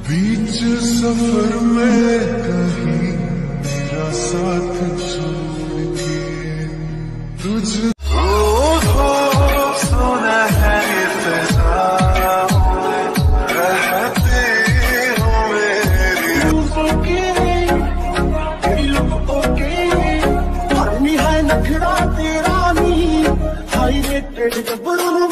बीच सफर में कहीं मेरा साथ छोड़ के तुझ सुना है रहते हो मेरी है नखरा तेरा नी हाई रेटेड गबरू